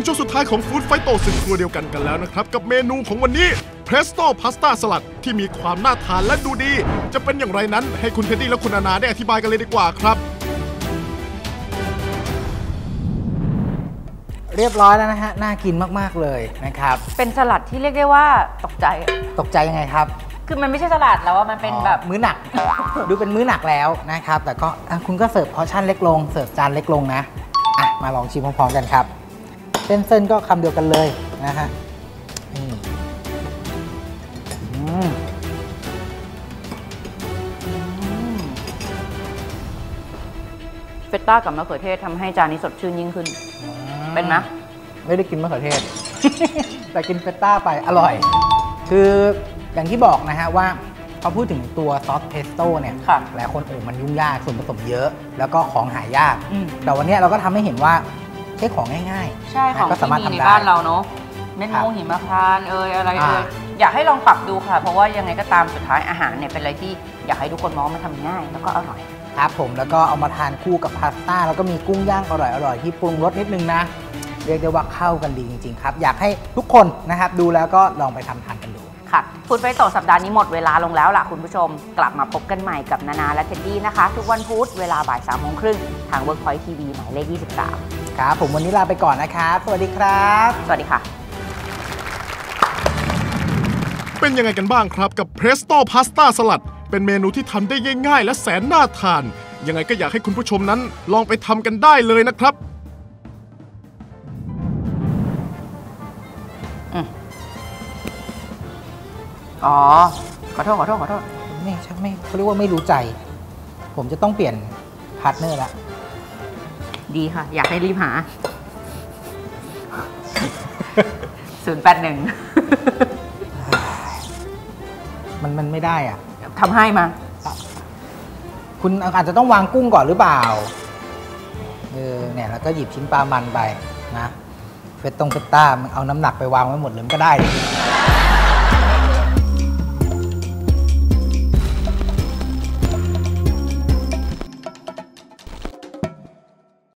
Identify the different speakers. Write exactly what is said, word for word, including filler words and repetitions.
Speaker 1: ช่วงสุดท้ายของฟู้ดไฟโตสึกครัวเดียวกันกันแล้วนะครับกับเมนูของวันนี้เพรสโต้พาสต้าสลัดที่มีความน่าทานและดูดีจะเป็นอย่างไรนั้นให้คุณเท็ดดี้และคุณนานาได้อธิบายกันเลยดีกว่าครับ
Speaker 2: เรียบร้อยแล้วนะฮะน่ากินมากๆเลยนะครับ
Speaker 3: เป็นสลัดที่เรียกได้ว่าตกใจ
Speaker 2: ตกใจยังไงครับ
Speaker 3: คือมันไม่ใช่สลัดแล้วว่ามันเป็นแบบ
Speaker 2: มื้อหนัก ดูเป็นมื้อหนักแล้วนะครับแต่ก็คุณก็เสิร์ฟพอร์ชั่นเล็กลงเสิร์ฟจานเล็กลงนะอ่ะมาลองชิมพร้อมๆกันครับเส้นเส้นก็คำเดียวกันเลยนะฮะ
Speaker 3: เฟตต้ากับมะเขือเทศทำให้จานนี้สดชื่นยิ่งขึ้นเป็นไหม
Speaker 2: ไม่ได้กินมะเขือเทศ แต่กินเฟตต้าไปอร่อยคืออย่างที่บอกนะฮะว่าพอพูดถึงตัวซอสเพสโต้เนี่ยหลายคนโอ้มันยุ่งยากส่วนผสมเยอะแล้วก็ของหายากแต่วันนี้เราก็ทำให้เห็นว่าใช้ของง่าย
Speaker 3: ๆใช่ของที่มีในบ้านเราเนาะเม็ดมะม่วงหิมพานต์เอยอะไรเอยอยากให้ลองปรับดูค่ะเพราะว่ายังไงก็ตามสุดท้ายอาหารเนี่ยเป็นอะไรที่อยากให้ทุกคนมองมันทำง่ายแล้วก็อร่อย
Speaker 2: ครับผมแล้วก็เอามาทานคู่กับพาสต้าแล้วก็มีกุ้งย่างอร่อยๆที่ปรุงรสนิดนึงนะเรียกได้ว่าเข้ากันดีจริงๆครับอยากให้ทุกคนนะครับดูแล้วก็ลองไปทำทานกันดู
Speaker 3: ค่ะฟู้ดไฟโตสัปดาห์นี้หมดเวลาลงแล้วล่ะคุณผู้ชมกลับมาพบกันใหม่กับนานาและเท็ดดี้นะคะทุกวันพุธเวลาบ่ายสามโมงครึ่งทาง Workpoint ที วี หมายเลขยี่สิบสาม
Speaker 2: ครับผมวันนี้ลาไปก่อนนะครับสวัสดีครับ
Speaker 3: สวัสดีค่ะ
Speaker 1: เป็นยังไงกันบ้างครับกับเพรสโต้พาสต้าสลัดเป็นเมนูที่ทำได้ง่ายๆและแสนน่าทานยังไงก็อยากให้คุณผู้ชมนั้นลองไปทำกันได้เลยนะครับ
Speaker 3: อ๋อขอโทษขอโทษขอโทษ
Speaker 2: ไม่ใช่ไม่เขาเรียกว่าไม่รู้ใจผมจะต้องเปลี่ยนพาร์ทเนอร์ละ
Speaker 3: ดีค่ะอยากให้รีบหาศูนย์แปดหนึ่ง
Speaker 2: มันมันไม่ได้อ่ะ
Speaker 3: ทำให้มา
Speaker 2: คุณอาจจะต้องวางกุ้งก่อนหรือเปล่าเออเนี่ยแล้วก็หยิบชิ้นปลามันไปนะเฟตตงเฟตต้ามันเอาน้ำหนักไปวางไว้หมดเลยมันก็ได้เลย